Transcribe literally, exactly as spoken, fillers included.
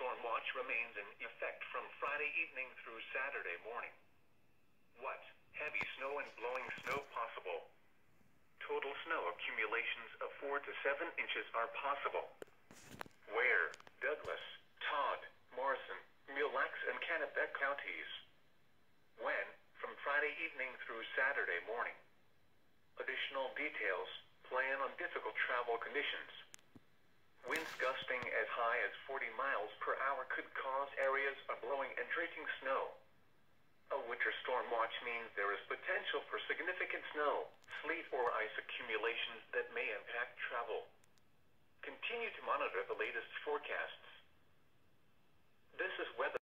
storm watch remains in effect from Friday evening through Saturday morning. What? Heavy snow and blowing snow possible. Total snow accumulations of four to seven inches are possible. Where? Douglas, Todd, Morrison, Mille Lacs and Kennebec counties. When? From Friday evening through Saturday morning. Additional details: plan on difficult travel conditions. Winds gusting as high as forty miles per hour could cause areas of blowing and drifting snow. A winter storm watch means there is potential for significant snow, sleet or ice accumulations that may impact travel. Continue to monitor the latest forecasts. This is weather.